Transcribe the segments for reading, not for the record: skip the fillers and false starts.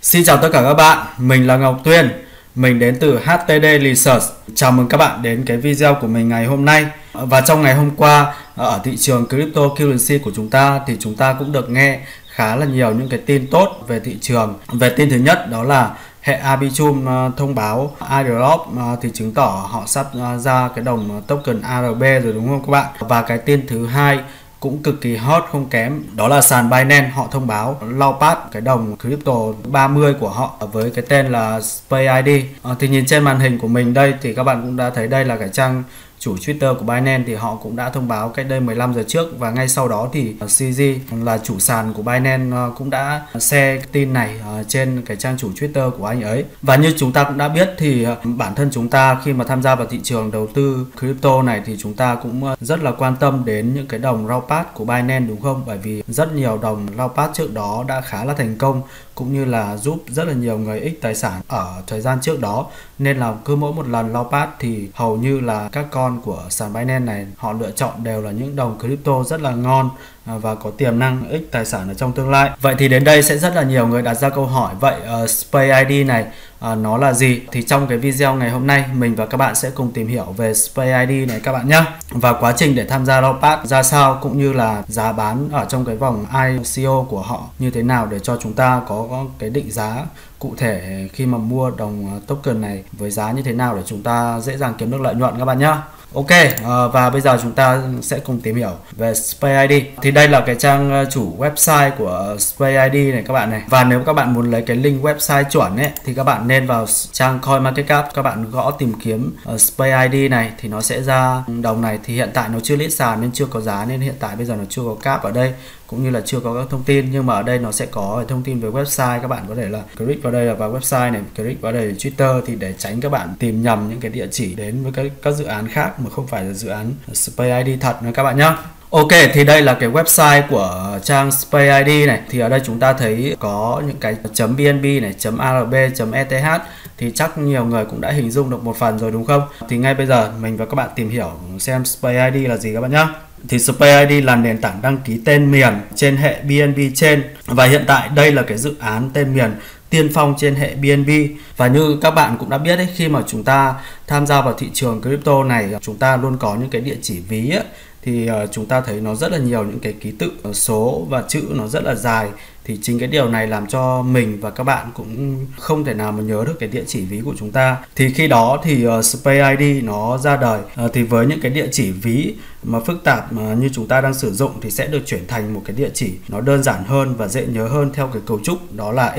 Xin chào tất cả các bạn, mình là Ngọc Tuyên, mình đến từ HTD Research. Chào mừng các bạn đến cái video của mình ngày hôm nay. Và trong ngày hôm qua ở thị trường cryptocurrency của chúng ta thì chúng ta cũng được nghe khá là nhiều những cái tin tốt về thị trường. Về tin thứ nhất đó là hệ Arbitrum thông báo airdrop thì chứng tỏ họ sắp ra cái đồng token ARB rồi đúng không các bạn? Và cái tin thứ hai cũng cực kỳ hot không kém, đó là sàn Binance họ thông báo launchpad cái đồng crypto 30 của họ với cái tên là SpaceID. Thì nhìn trên màn hình của mình đây thì các bạn cũng đã thấy đây là cái trang chủ Twitter của Binance, thì họ cũng đã thông báo cách đây 15 giờ trước, và ngay sau đó thì CZ là chủ sàn của Binance cũng đã share tin này trên cái trang chủ Twitter của anh ấy. Và như chúng ta cũng đã biết thì bản thân chúng ta khi mà tham gia vào thị trường đầu tư crypto này thì chúng ta cũng rất là quan tâm đến những cái đồng launchpad của Binance đúng không? Bởi vì rất nhiều đồng launchpad trước đó đã khá là thành công, cũng như là giúp rất là nhiều người ích tài sản ở thời gian trước đó, nên là cứ mỗi một lần launchpad thì hầu như là các con của sàn Binance này họ lựa chọn đều là những đồng crypto rất là ngon và có tiềm năng ích tài sản ở trong tương lai. Vậy thì đến đây sẽ rất là nhiều người đặt ra câu hỏi, vậy SpaceID này nó là gì? Thì trong cái video ngày hôm nay mình và các bạn sẽ cùng tìm hiểu về SpaceID này các bạn nhé, và quá trình để tham gia launchpad ra sao, cũng như là giá bán ở trong cái vòng ICO của họ như thế nào để cho chúng ta có cái định giá cụ thể khi mà mua đồng token này với giá như thế nào để chúng ta dễ dàng kiếm được lợi nhuận các bạn nhé. Ok, và bây giờ chúng ta sẽ cùng tìm hiểu về SpaceID. Thì đây là cái trang chủ website của SpaceID này các bạn này. Và nếu các bạn muốn lấy cái link website chuẩn ấy thì các bạn nên vào trang CoinMarketCap, các bạn gõ tìm kiếm SpaceID này thì nó sẽ ra đồng này. Thì hiện tại nó chưa list sàn nên chưa có giá, nên hiện tại bây giờ nó chưa có cap ở đây, cũng như là chưa có các thông tin, nhưng mà ở đây nó sẽ có thông tin về website. Các bạn có thể là click vào đây là vào website này, click vào đây là Twitter, thì để tránh các bạn tìm nhầm những cái địa chỉ đến với các dự án khác mà không phải là dự án SpaceID thật nữa các bạn nhé. Ok, thì đây là cái website của trang SpaceID này. Thì ở đây chúng ta thấy có những cái .bnb này, .arb, .eth, thì chắc nhiều người cũng đã hình dung được một phần rồi đúng không? Thì ngay bây giờ mình và các bạn tìm hiểu xem SpaceID là gì các bạn nhé. Thì SpaceID là nền tảng đăng ký tên miền trên hệ BNB Chain, và hiện tại đây là cái dự án tên miền tiên phong trên hệ BNB. Và như các bạn cũng đã biết đấy, khi mà chúng ta tham gia vào thị trường crypto này, chúng ta luôn có những cái địa chỉ ví ấy, thì chúng ta thấy nó rất là nhiều những cái ký tự số và chữ nó rất là dài. Thì chính cái điều này làm cho mình và các bạn cũng không thể nào mà nhớ được cái địa chỉ ví của chúng ta. Thì khi đó thì SpaceID nó ra đời, thì với những cái địa chỉ ví mà phức tạp mà như chúng ta đang sử dụng thì sẽ được chuyển thành một cái địa chỉ nó đơn giản hơn và dễ nhớ hơn theo cái cấu trúc đó là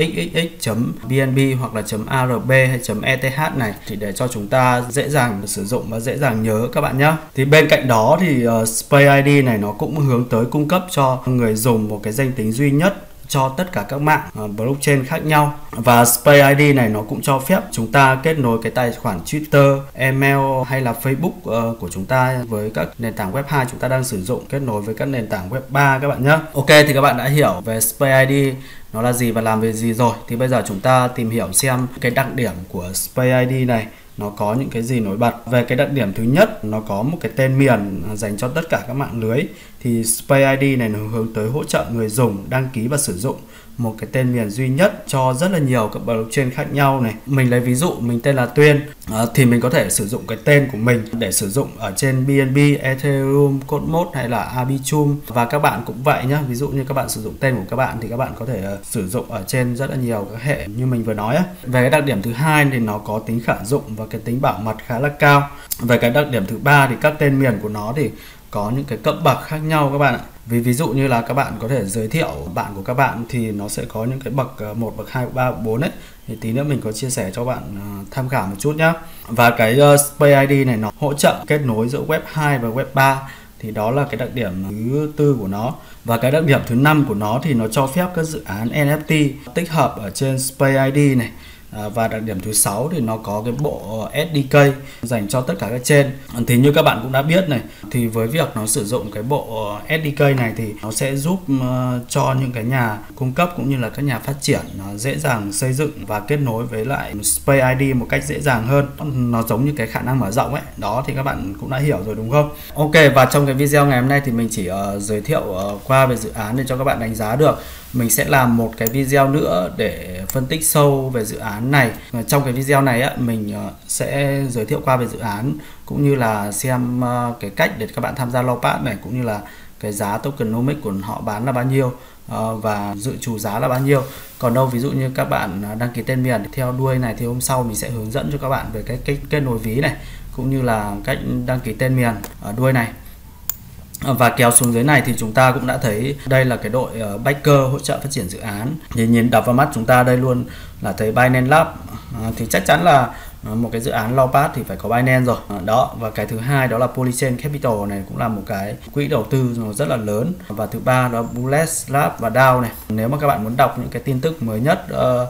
xxx.bnb hoặc là .arb hay .eth này, thì để cho chúng ta dễ dàng sử dụng và dễ dàng nhớ các bạn nhé. Thì bên cạnh đó thì SpaceID này nó cũng hướng tới cung cấp cho người dùng một cái danh tính duy nhất cho tất cả các mạng blockchain khác nhau. Và SpaceID này nó cũng cho phép chúng ta kết nối cái tài khoản Twitter, email hay là Facebook của chúng ta với các nền tảng web 2 chúng ta đang sử dụng, kết nối với các nền tảng web 3 các bạn nhé. Ok, thì các bạn đã hiểu về SpaceID nó là gì và làm về gì rồi. Thì bây giờ chúng ta tìm hiểu xem cái đặc điểm của SpaceID này nó có những cái gì nổi bật. Về cái đặc điểm thứ nhất, nó có một cái tên miền dành cho tất cả các mạng lưới. Thì SpaceID này nó hướng tới hỗ trợ người dùng đăng ký và sử dụng một cái tên miền duy nhất cho rất là nhiều các blockchain khác nhau này. Mình lấy ví dụ, mình tên là Tuyên, thì mình có thể sử dụng cái tên của mình để sử dụng ở trên BNB, Ethereum, Cosmos hay là Arbitrum. Và các bạn cũng vậy nhé. Ví dụ như các bạn sử dụng tên của các bạn thì các bạn có thể sử dụng ở trên rất là nhiều các hệ như mình vừa nói. Về cái đặc điểm thứ hai thì nó có tính khả dụng và cái tính bảo mật khá là cao. Về cái đặc điểm thứ ba thì các tên miền của nó thì có những cái cấp bậc khác nhau các bạn ạ. Ví dụ như là các bạn có thể giới thiệu bạn của các bạn thì nó sẽ có những cái bậc 1, bậc 2, bậc 3, bậc 4 ấy. Thì tí nữa mình có chia sẻ cho bạn tham khảo một chút nhé. Và cái SpaceID này nó hỗ trợ kết nối giữa web 2 và web 3. Thì đó là cái đặc điểm thứ tư của nó. Và cái đặc điểm thứ năm của nó thì nó cho phép các dự án NFT tích hợp ở trên SpaceID này Và đặc điểm thứ 6 thì nó có cái bộ SDK dành cho tất cả các chain. Thì như các bạn cũng đã biết này, thì với việc nó sử dụng cái bộ SDK này thì nó sẽ giúp cho những cái nhà cung cấp cũng như là các nhà phát triển dễ dàng xây dựng và kết nối với lại Space ID một cách dễ dàng hơn. Nó giống như cái khả năng mở rộng ấy. Đó thì các bạn cũng đã hiểu rồi đúng không? Ok, và trong cái video ngày hôm nay thì mình chỉ giới thiệu qua về dự án để cho các bạn đánh giá được. Mình sẽ làm một cái video nữa để phân tích sâu về dự án này. Trong cái video này á, mình sẽ giới thiệu qua về dự án cũng như là xem cái cách để các bạn tham gia Lawpass này, cũng như là cái giá tokenomics của họ bán là bao nhiêu và dự trù giá là bao nhiêu. Còn đâu ví dụ như các bạn đăng ký tên miền theo đuôi này thì hôm sau mình sẽ hướng dẫn cho các bạn về cái kết nối ví này, cũng như là cách đăng ký tên miền ở đuôi này. Và kéo xuống dưới này thì chúng ta cũng đã thấy đây là cái đội backer hỗ trợ phát triển dự án. Thì nhìn đập vào mắt chúng ta đây luôn là thấy Binance Lab. Thì chắc chắn là một cái dự án Lawpass thì phải có Binance rồi. Đó, và cái thứ hai đó là Polychain Capital này, cũng là một cái quỹ đầu tư rất là lớn. Và thứ ba đó là Bullet Lab và DAO này. Nếu mà các bạn muốn đọc những cái tin tức mới nhất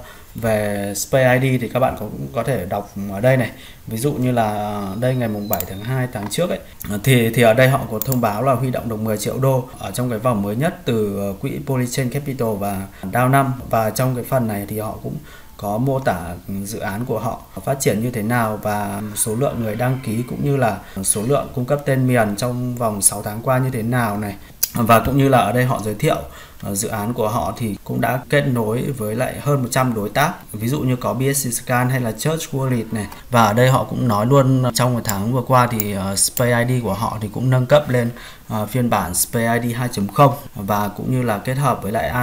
về Space ID thì các bạn cũng có thể đọc ở đây này. Ví dụ như là đây ngày mùng 7 tháng 2 tháng trước ấy, thì ở đây họ có thông báo là huy động được 10 triệu đô ở trong cái vòng mới nhất từ quỹ Polychain Capital và DAO 5. Và trong cái phần này thì họ cũng có mô tả dự án của họ phát triển như thế nào và số lượng người đăng ký cũng như là số lượng cung cấp tên miền trong vòng 6 tháng qua như thế nào này. Và cũng như là ở đây họ giới thiệu dự án của họ thì cũng đã kết nối với lại hơn 100 đối tác, ví dụ như có BSC Scan hay là Church Wallet này. Và ở đây họ cũng nói luôn trong một tháng vừa qua thì Space ID của họ thì cũng nâng cấp lên phiên bản Space ID 2.0 và cũng như là kết hợp với lại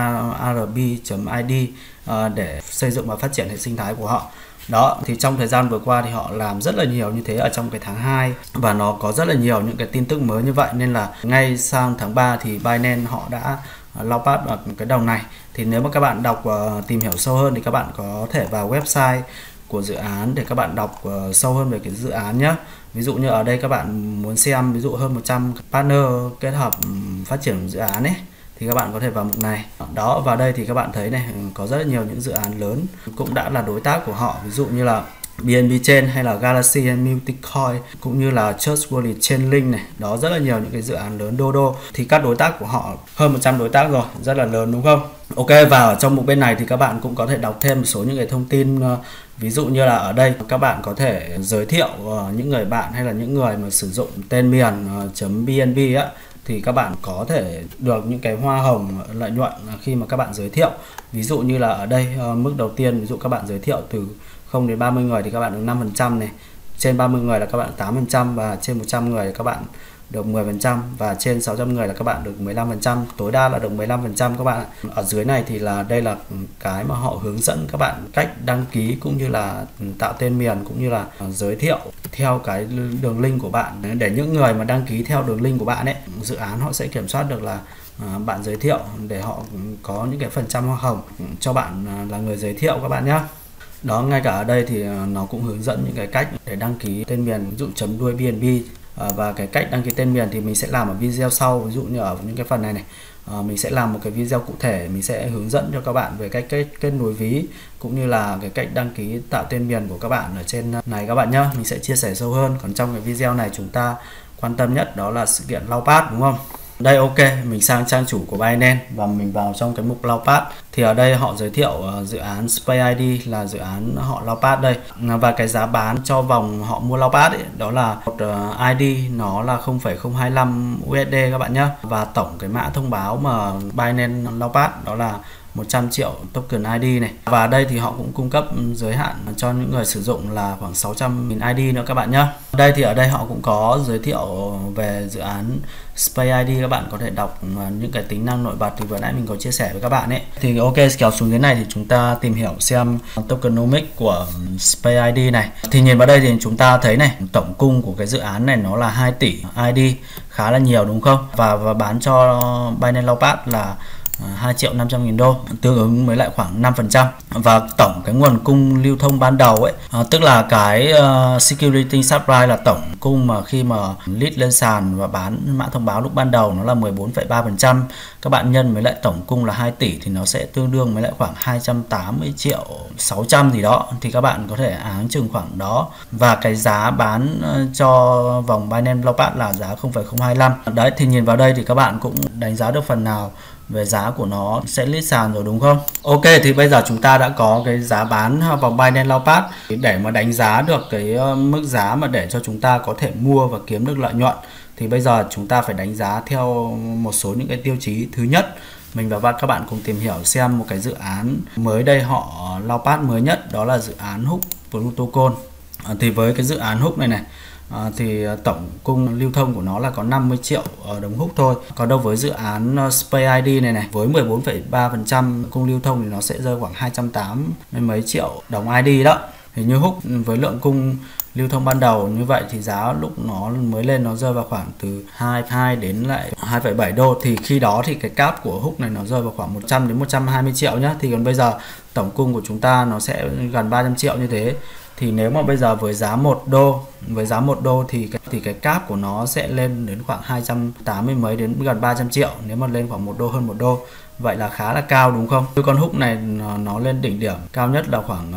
ARB.ID để xây dựng và phát triển hệ sinh thái của họ. Đó, thì trong thời gian vừa qua thì họ làm rất là nhiều như thế ở trong cái tháng 2 và nó có rất là nhiều những cái tin tức mới như vậy, nên là ngay sang tháng 3 thì Binance họ đã Lawpass vào cái đồng này. Thì nếu mà các bạn đọc tìm hiểu sâu hơn thì các bạn có thể vào website của dự án để các bạn đọc sâu hơn về cái dự án nhé. Ví dụ như ở đây các bạn muốn xem ví dụ hơn 100 partner kết hợp phát triển dự án ấy thì các bạn có thể vào mục này. Đó, vào đây thì các bạn thấy này, có rất là nhiều những dự án lớn cũng đã là đối tác của họ, ví dụ như là BNB Chain hay là Galaxy and Multicoin cũng như là Church Wallet Chainlink này. Đó, rất là nhiều những cái dự án lớn Dodo. Thì các đối tác của họ hơn 100 đối tác rồi, rất là lớn đúng không? Ok, và ở trong mục bên này thì các bạn cũng có thể đọc thêm một số những cái thông tin. Ví dụ như là ở đây các bạn có thể giới thiệu những người bạn hay là những người mà sử dụng tên miền .bnb á, thì các bạn có thể được những cái hoa hồng lợi nhuận khi mà các bạn giới thiệu. Ví dụ như là ở đây mức đầu tiên, ví dụ các bạn giới thiệu từ 0 đến 30 người thì các bạn được 5% này, trên 30 người là các bạn 8% và trên 100 người thì các bạn được 10% và trên 600 người là các bạn được 15%, tối đa là được 15% các bạn. Ở dưới này thì là đây là cái mà họ hướng dẫn các bạn cách đăng ký cũng như là tạo tên miền cũng như là giới thiệu theo cái đường link của bạn, để những người mà đăng ký theo đường link của bạn ấy, dự án họ sẽ kiểm soát được là bạn giới thiệu để họ có những cái phần trăm hoa hồng cho bạn là người giới thiệu các bạn nhé. Đó, ngay cả ở đây thì nó cũng hướng dẫn những cái cách để đăng ký tên miền, ví dụ chấm đuôi BNB. Và cái cách đăng ký tên miền thì mình sẽ làm ở video sau, ví dụ như ở những cái phần này này mình sẽ làm một cái video cụ thể, mình sẽ hướng dẫn cho các bạn về cách kết nối ví cũng như là cái cách đăng ký tạo tên miền của các bạn ở trên này các bạn nhé. Mình sẽ chia sẻ sâu hơn. Còn trong cái video này chúng ta quan tâm nhất đó là sự kiện Lawpass, đúng không? Đây, ok, mình sang trang chủ của Binance và mình vào trong cái mục Lawpass. Thì ở đây họ giới thiệu dự án Space ID là dự án họ Lawpass đây. Và cái giá bán cho vòng họ mua Lawpass ấy, đó là một ID nó là 0,025 USD các bạn nhé. Và tổng cái mã thông báo mà Binance Lawpass đó là 100 triệu token ID này. Và đây thì họ cũng cung cấp giới hạn cho những người sử dụng là khoảng 600.000 ID nữa các bạn nhé. Đây thì ở đây họ cũng có giới thiệu về dự án Space ID, các bạn có thể đọc những cái tính năng nổi bật thì vừa nãy mình có chia sẻ với các bạn ấy. Thì ok, kéo xuống dưới này thì chúng ta tìm hiểu xem tokenomics của Space ID này. Thì nhìn vào đây thì chúng ta thấy này, tổng cung của cái dự án này nó là 2 tỷ ID, khá là nhiều đúng không? Và bán cho Binance Lawpass là 2.500.000 đô, tương ứng với lại khoảng 5%. Và tổng cái nguồn cung lưu thông ban đầu ấy, tức là cái security supply là tổng cung mà khi mà list lên sàn và bán mã thông báo lúc ban đầu nó là 14,3%. Các bạn nhân với lại tổng cung là 2 tỷ thì nó sẽ tương đương với lại khoảng 280.600.000 gì đó, thì các bạn có thể áng chừng khoảng đó. Và cái giá bán cho vòng Binance Launchpad là giá 0,025. Đấy, thì nhìn vào đây thì các bạn cũng đánh giá được phần nào về giá của nó sẽ list sàn rồi đúng không? Ok, thì bây giờ chúng ta đã có cái giá bán vòng Binance Launchpad. Để mà đánh giá được cái mức giá mà để cho chúng ta có thể mua và kiếm được lợi nhuận thì bây giờ chúng ta phải đánh giá theo một số những cái tiêu chí. Thứ nhất, mình và các bạn cùng tìm hiểu xem một cái dự án mới đây họ Launchpad mới nhất, đó là dự án Hook Protocol. Thì với cái dự án Hook này thì tổng cung lưu thông của nó là có 50 triệu đồng Hook thôi. Còn đâu với dự án Space ID này với 14,3% cung lưu thông thì nó sẽ rơi khoảng 280 mấy triệu đồng ID đó. Thì như Hook với lượng cung lưu thông ban đầu như vậy thì giá lúc nó mới lên nó rơi vào khoảng từ 22 đến lại 2,7 đô. Thì khi đó thì cái cap của Hook này nó rơi vào khoảng 100 đến 120 triệu nhá. Thì còn bây giờ tổng cung của chúng ta nó sẽ gần 300 triệu như thế. Thì nếu mà bây giờ với giá 1 đô thì cái cap của nó sẽ lên đến khoảng 280 mấy đến gần 300 triệu nếu mà lên khoảng 1 đô, hơn 1 đô. Vậy là khá là cao đúng không? Cái con Hook này nó lên đỉnh điểm cao nhất là khoảng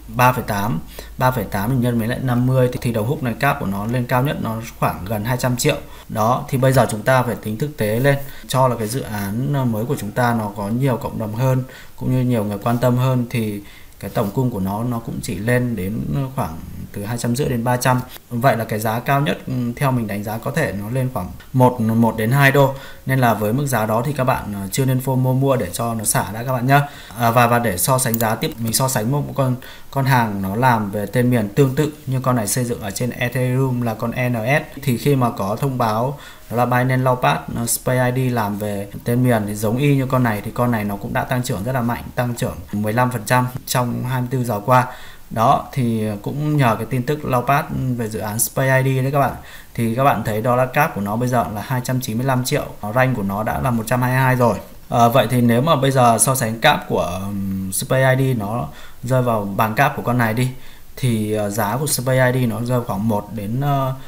3,8 thì nhân với lại 50 thì đầu Hook này cap của nó lên cao nhất nó khoảng gần 200 triệu. Đó, thì bây giờ chúng ta phải tính thực tế lên, cho là cái dự án mới của chúng ta nó có nhiều cộng đồng hơn cũng như nhiều người quan tâm hơn thì cái tổng cung của nó cũng chỉ lên đến khoảng từ 250 đến 300. Vậy là cái giá cao nhất theo mình đánh giá có thể nó lên khoảng 1 đến 2 đô. Nên là với mức giá đó thì các bạn chưa nên mua để cho nó xả đã các bạn nhé. Và để so sánh giá tiếp, mình so sánh một con hàng nó làm về tên miền tương tự như con này xây dựng ở trên Ethereum là con ENS. Thì khi mà có thông báo đó là Binance Launchpad Space ID làm về tên miền thì giống y như con này, thì con này nó cũng đã tăng trưởng rất là mạnh, tăng trưởng 15% trong 24 giờ qua. Đó, thì cũng nhờ cái tin tức Launchpad về dự án Space ID đấy các bạn. Thì các bạn thấy đó là cap của nó bây giờ là 295 triệu, rank của nó đã là 122 rồi. Vậy thì nếu mà bây giờ so sánh cap của Space ID nó rơi vào bằng cap của con này đi, thì giá của Space ID nó rơi khoảng 1 đến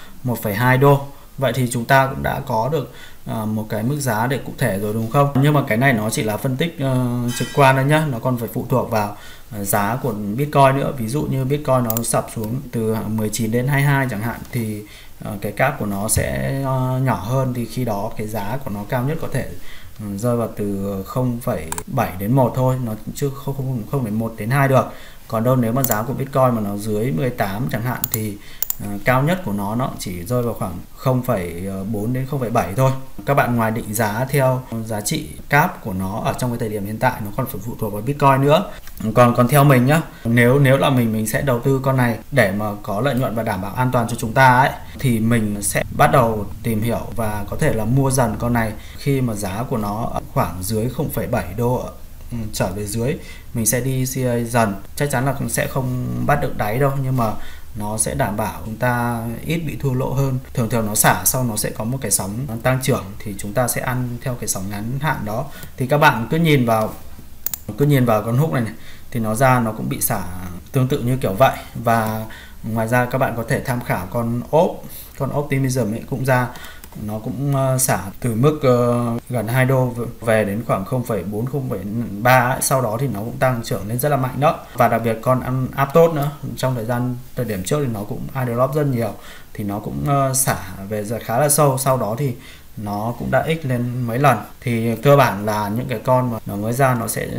1,2 đô. Vậy thì chúng ta cũng đã có được một cái mức giá để cụ thể rồi đúng không? Nhưng mà cái này nó chỉ là phân tích trực quan thôi nhá, nó còn phải phụ thuộc vào giá của Bitcoin nữa. Ví dụ như Bitcoin nó sập xuống từ 19 đến 22 chẳng hạn thì cái cap của nó sẽ nhỏ hơn, thì khi đó cái giá của nó cao nhất có thể rơi vào từ 0,7 đến 1 thôi, nó chứ không đến 1 đến 2 được. Còn đâu nếu mà giá của Bitcoin mà nó dưới 18 chẳng hạn thì cao nhất của nó chỉ rơi vào khoảng 0,4 đến 0,7 thôi. Các bạn ngoài định giá theo giá trị cap của nó ở trong cái thời điểm hiện tại, nó còn phải phụ thuộc vào Bitcoin nữa. Còn theo mình nhá, nếu là mình sẽ đầu tư con này để mà có lợi nhuận và đảm bảo an toàn cho chúng ta ấy, thì mình sẽ bắt đầu tìm hiểu và có thể là mua dần con này khi mà giá của nó khoảng dưới 0,7 đô trở về dưới. Mình sẽ đi CA dần, chắc chắn là cũng sẽ không bắt được đáy đâu, nhưng mà nó sẽ đảm bảo chúng ta ít bị thua lỗ hơn. Thường nó xả sau nó sẽ có một cái sóng tăng trưởng thì chúng ta sẽ ăn theo cái sóng ngắn hạn đó. Thì các bạn cứ nhìn vào con Hook này thì nó ra nó cũng bị xả tương tự như kiểu vậy. Và ngoài ra các bạn có thể tham khảo con Optimism ấy cũng ra, nó cũng xả từ mức gần 2 đô về đến khoảng 0,4 0,3 ấy. Sau đó thì nó cũng tăng trưởng lên rất là mạnh đó. Và đặc biệt con Aptos nữa, trong thời điểm trước thì nó cũng airdrop rất nhiều, thì nó cũng xả về khá là sâu. Sau đó thì nó cũng đã x lên mấy lần. Thì cơ bản là những cái con mà nó mới ra nó sẽ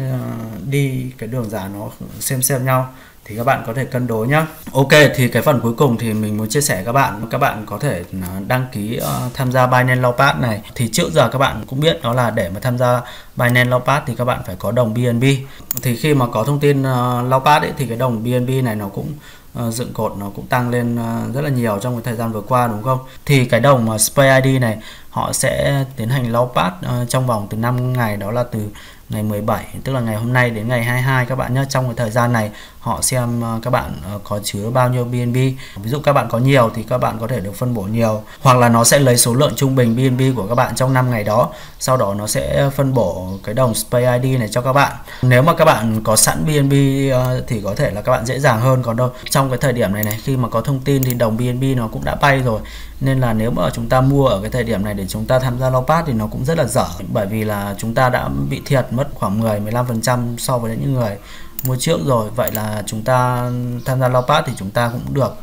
đi cái đường giá nó xem nhau, thì các bạn có thể cân đối nhé. Ok, thì cái phần cuối cùng thì mình muốn chia sẻ các bạn có thể đăng ký tham gia Binance Launchpad này. Thì trước giờ các bạn cũng biết đó là để mà tham gia Binance Launchpad thì các bạn phải có đồng BNB. Thì khi mà có thông tin Launchpad ấy, thì cái đồng BNB này nó cũng dựng cột, nó cũng tăng lên rất là nhiều trong cái thời gian vừa qua đúng không? Thì cái đồng mà Space ID này họ sẽ tiến hành Launchpad trong vòng từ 5 ngày, đó là từ ngày 17 tức là ngày hôm nay đến ngày 22 các bạn nhé. Trong cái thời gian này họ xem các bạn có chứa bao nhiêu BNB. Ví dụ các bạn có nhiều thì các bạn có thể được phân bổ nhiều, hoặc là nó sẽ lấy số lượng trung bình BNB của các bạn trong 5 ngày đó, sau đó nó sẽ phân bổ cái đồng Space ID này cho các bạn. Nếu mà các bạn có sẵn BNB thì có thể là các bạn dễ dàng hơn, còn đâu trong cái thời điểm này khi mà có thông tin thì đồng BNB nó cũng đã bay rồi, nên là nếu mà chúng ta mua ở cái thời điểm này để chúng ta tham gia Launchpad thì nó cũng rất là dở, bởi vì là chúng ta đã bị thiệt mất khoảng 10-15% so với những người mua trước rồi. Vậy là chúng ta tham gia Launchpad thì chúng ta cũng được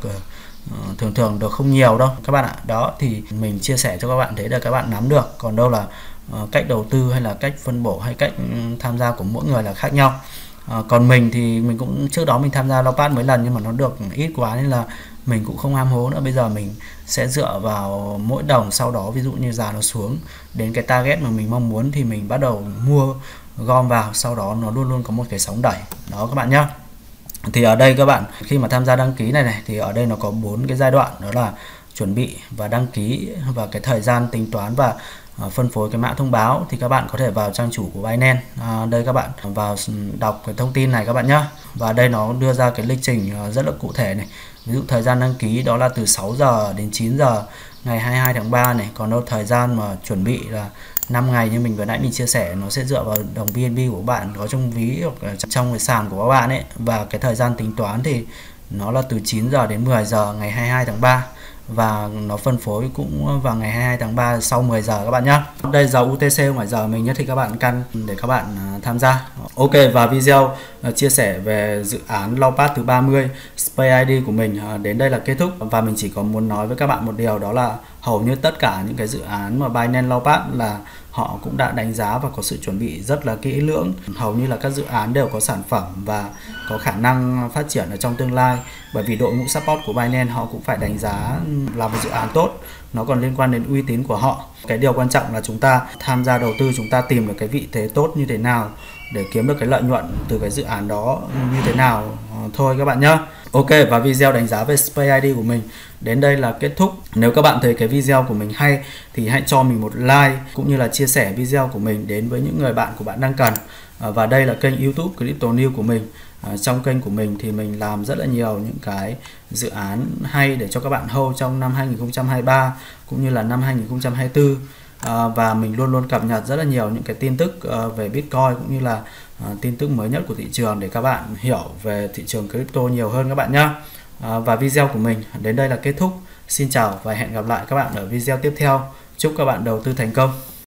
thường được không nhiều đâu các bạn ạ. Đó thì mình chia sẻ cho các bạn thấy là các bạn nắm được, còn đâu là cách đầu tư hay là cách phân bổ hay cách tham gia của mỗi người là khác nhau. Còn mình thì mình cũng trước đó mình tham gia Launchpad mấy lần nhưng mà nó được ít quá nên là mình cũng không ham hố nữa. Bây giờ mình sẽ dựa vào mỗi đồng, sau đó ví dụ như giá nó xuống đến cái target mà mình mong muốn thì mình bắt đầu mua gom vào, sau đó nó luôn luôn có một cái sóng đẩy đó các bạn nhé. Thì ở đây các bạn khi mà tham gia đăng ký này thì ở đây nó có 4 cái giai đoạn, đó là chuẩn bị và đăng ký và cái thời gian tính toán và phân phối cái mã thông báo. Thì các bạn có thể vào trang chủ của Binance, đây các bạn vào đọc cái thông tin này các bạn nhé. Và đây nó đưa ra cái lịch trình rất là cụ thể này. Ví dụ thời gian đăng ký đó là từ 6 giờ đến 9 giờ ngày 22 tháng 3 này. Còn đâu thời gian mà chuẩn bị là 5 ngày như mình vừa nãy mình chia sẻ, nó sẽ dựa vào đồng BNB của bạn có trong ví hoặc trong cái sàn của các bạn ấy. Và cái thời gian tính toán thì nó là từ 9 giờ đến 10 giờ ngày 22 tháng 3. Và nó phân phối cũng vào ngày 22 tháng 3 sau 10 giờ các bạn nhé. Đây giờ UTC ngoài giờ mình nhất thì các bạn căn để các bạn tham gia. Ok, và video chia sẻ về dự án Launchpad thứ 30 Space ID của mình đến đây là kết thúc. Và mình chỉ có muốn nói với các bạn một điều, đó là hầu như tất cả những cái dự án mà Binance Launchpad là họ cũng đã đánh giá và có sự chuẩn bị rất là kỹ lưỡng. Hầu như là các dự án đều có sản phẩm và có khả năng phát triển ở trong tương lai, bởi vì đội ngũ support của Binance họ cũng phải đánh giá là một dự án tốt, nó còn liên quan đến uy tín của họ. Cái điều quan trọng là chúng ta tham gia đầu tư, chúng ta tìm được cái vị thế tốt như thế nào để kiếm được cái lợi nhuận từ cái dự án đó như thế nào thôi các bạn nhé. Ok, và video đánh giá về Space ID của mình đến đây là kết thúc. Nếu các bạn thấy cái video của mình hay thì hãy cho mình một like cũng như là chia sẻ video của mình đến với những người bạn của bạn đang cần. Và đây là kênh YouTube Crypto News của mình. Trong kênh của mình thì mình làm rất là nhiều những cái dự án hay để cho các bạn hold trong năm 2023 cũng như là năm 2024. Và mình luôn luôn cập nhật rất là nhiều những cái tin tức về Bitcoin cũng như là tin tức mới nhất của thị trường để các bạn hiểu về thị trường crypto nhiều hơn các bạn nhé. Và video của mình đến đây là kết thúc. Xin chào và hẹn gặp lại các bạn ở video tiếp theo. Chúc các bạn đầu tư thành công.